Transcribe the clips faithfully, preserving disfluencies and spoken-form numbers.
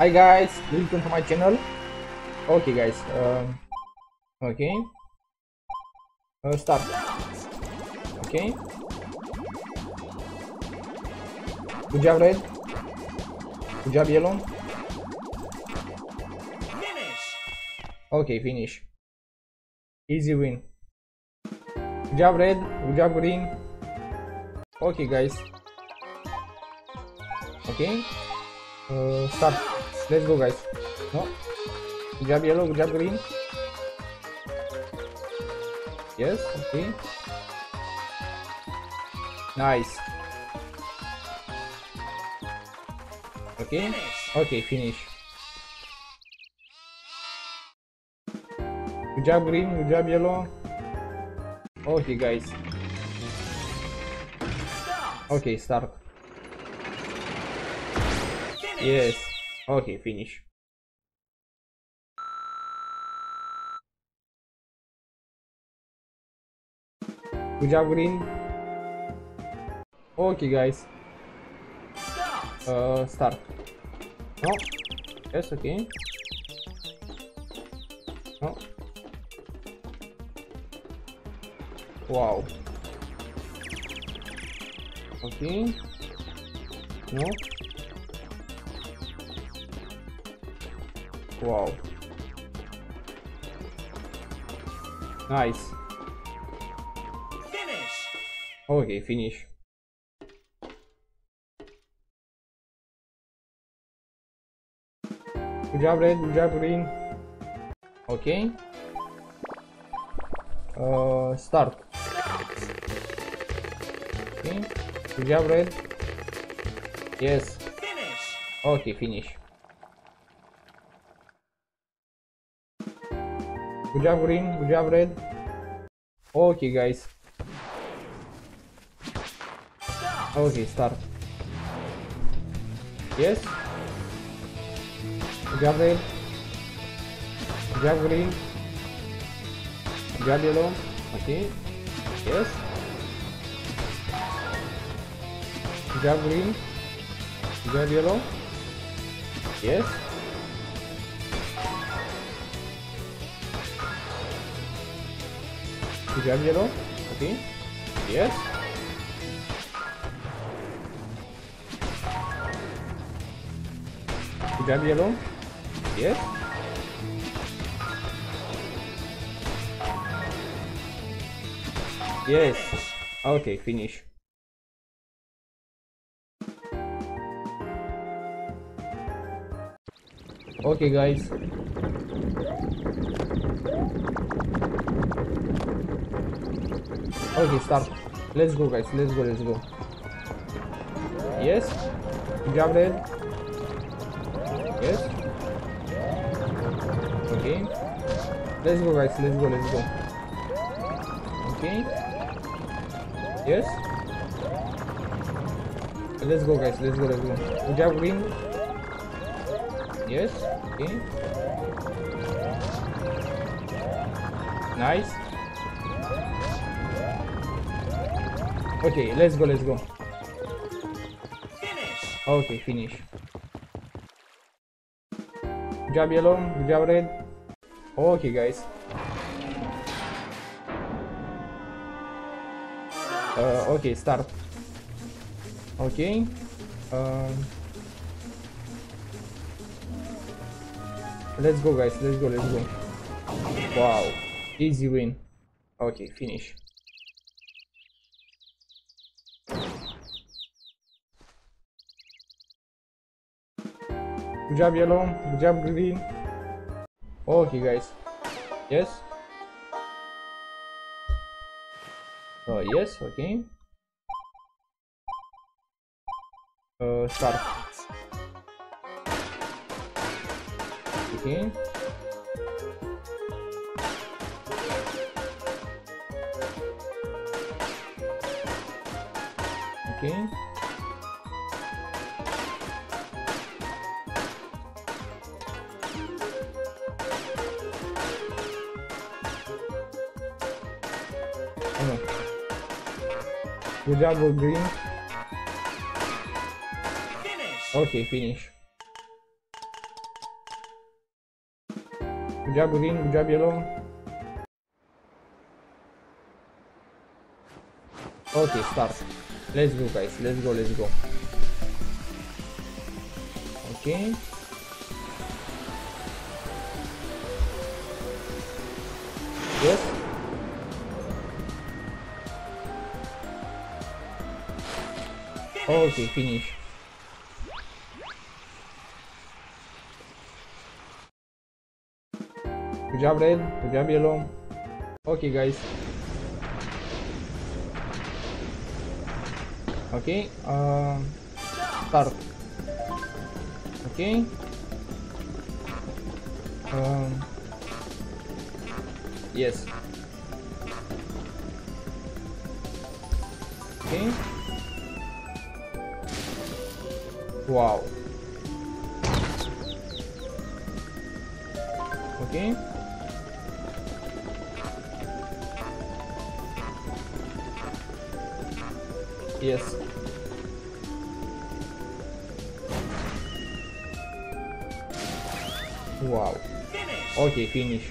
Hi guys, welcome to my channel. Okay guys, um, okay, uh, start. Okay, good job red, good job yellow. Finish. Okay, finish. Easy win. Good job red, good job green. Okay guys. Okay, uh, start. Let's go guys. No. Good job yellow, good job green. Yes, okay. Nice. Okay. Finish. Okay, finish. Good job green, good job yellow. Okay guys. Stop. Okay, start. Finish. Yes. Okay, finish. Good job green. Okay guys. Stop. Uh start. No. Yes, okay. No. Wow. Okay. No. Wow. Nice. Finish. Okay, finish. Good job red, good job green. Okay. Uh start. Okay. Good job red. Yes. Finish. Okay, finish. Good job green, good job red. Okay guys. Stop. Okay, start. Yes. Good job red. Good job green. Good job yellow. Okay. Yes. Good job green. Good job yellow. Yes. Good job yellow. Okay. Yes. Good job yellow. Yes. Yes. Finish. Okay, finish. Okay guys. Okay, start. Let's go guys, let's go, let's go. Yes. Good job red. Yes. Okay. Let's go guys, let's go, let's go. Okay. Yes. Let's go guys, let's go, let's go. Good job green. Yes. Okay. Nice. Okay, let's go, let's go. Finish. Okay, finish. Good job yellow, good job red. Okay guys. Uh, okay, start. Okay. Um, let's go guys, let's go, let's go. Wow, easy win. Okay, finish. Good job yellow, good job green. Okay guys. Yes. Oh yes, okay. Uh start. Okay. Okay. Oh. Good job, good green. Finish. Okay, finish. Good job green, good job yellow. Okay, start. Let's go guys, let's go, let's go. Okay. Yes. Okay, finish. Good job red, good job yellow. Okay guys. Okay, um, start. Okay. Um, yes. Okay. Wow. Okay. Yes. Wow. Finish. Okay, finish.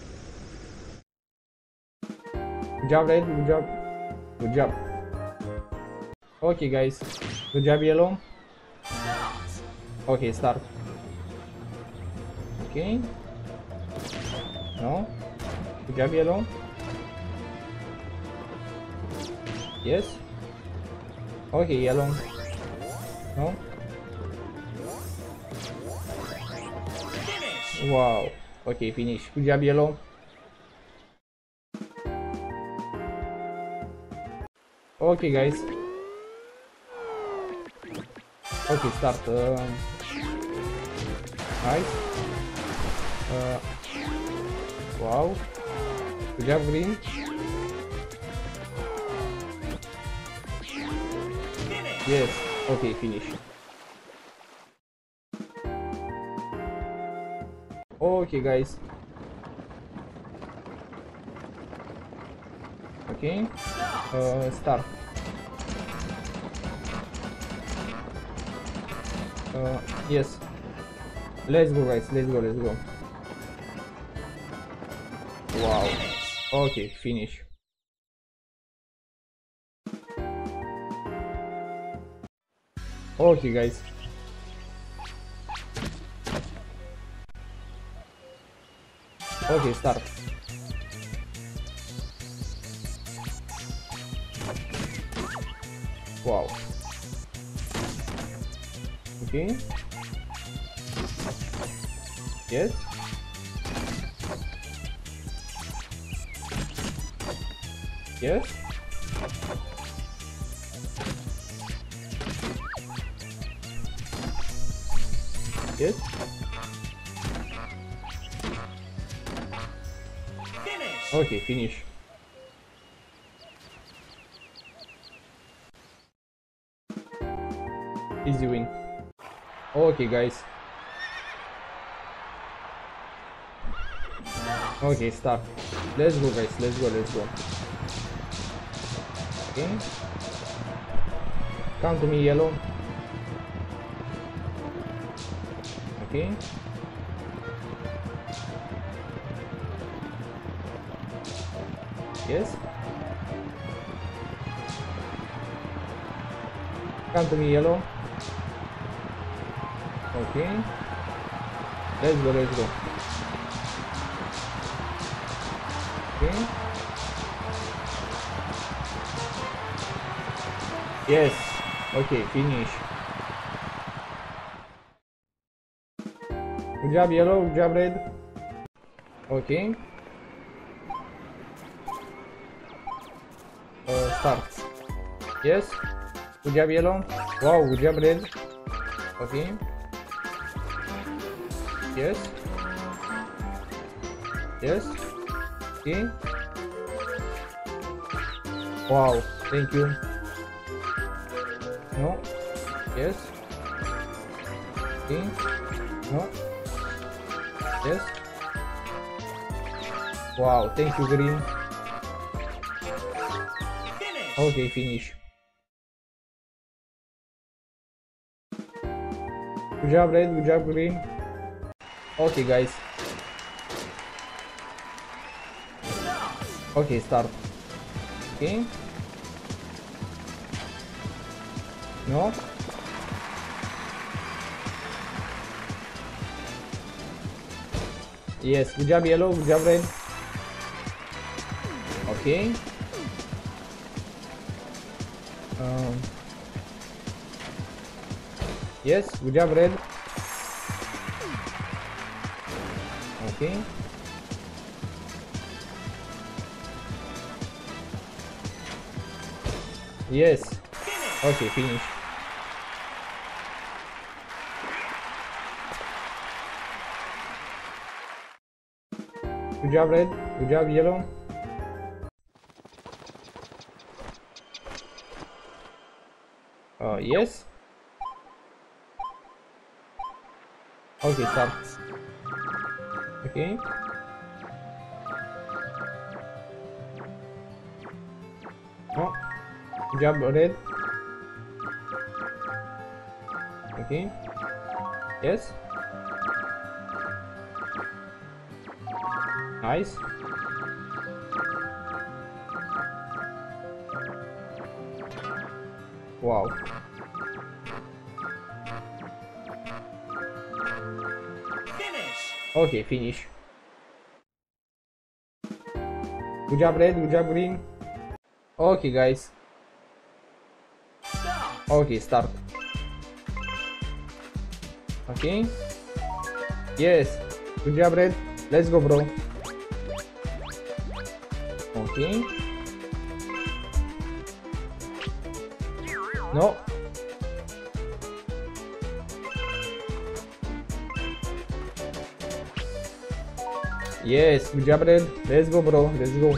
Good job, red. Good job. Good job. Okay, guys. Good job, yellow. Okay, start. Okay. No. Good job, yellow. Yes. Okay, yellow. No. Finish. Wow. Okay, finish. Good job, yellow. Okay, guys. Okay, start. Uh, nice. Uh, wow. Good job, green. Finish. Yes. Okay, finish. Okay, guys. Okay. Uh, start. Uh, yes. Let's go, guys. Let's go. Let's go. Wow. Okay, finish. Okay, guys. Okay, start. Wow. Okay. Yes. Yes. Yes. Finish. Okay, finish. Easy win. Okay, guys. Okay, start. Let's go, guys. Let's go. Let's go. Okay. Come to me, yellow. Okay. Yes. Come to me, yellow. Okay. Let's go, let's go. Okay. Yes. Okay, finish. Good job, yellow. Good job, red. Okay. Uh, start. Yes. Good job, yellow. Wow, good job, red. Okay. Yes. Yes. Okay. Wow, thank you. No. Yes. Okay. No. Yes. Wow, thank you, green. Finish. Okay, finish. Good job, red. Good job, green. Okay, guys. Okay, start. Okay. No. Yes, good job yellow, good job red. Okay. Um, yes, good job red. Okay. Yes. Okay, finish. Good job red, good job yellow. Uh, yes. Okay, start. Okay. No. Good job red. Okay. Yes. Nice. Wow. Finish. Okay, finish. Good job red, good job green. Okay guys. Start. Okay, start. Okay. Yes. Good job red. Let's go bro. Okay. No. Yes, good job red. Let's go bro. Let's go.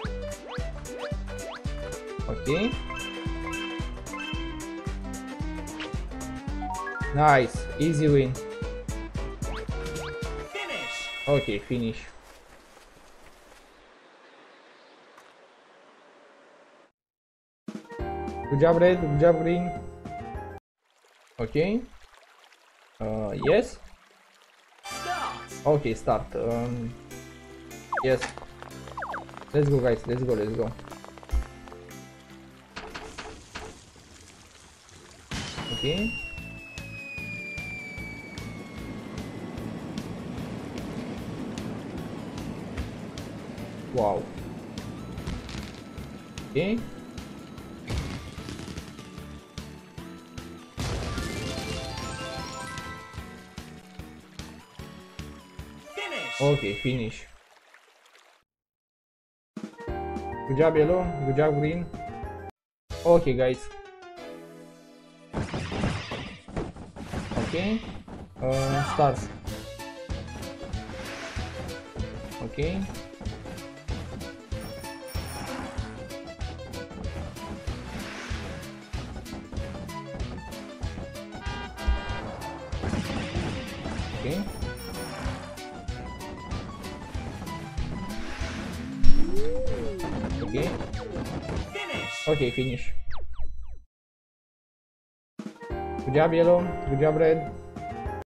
Okay. Nice. Easy win. Finish. Okay, finish. Good job red, good job green. Okay. Uh, yes. Start. Okay, start. Um, yes. Let's go guys, let's go, let's go. Okay. Wow. Okay. Finish. Okay, finish. Good job yellow, good job green. Okay guys. Okay. Uh, start. Okay. Okay. Okay. Finish. Okay, finish. Good job yellow, good job red.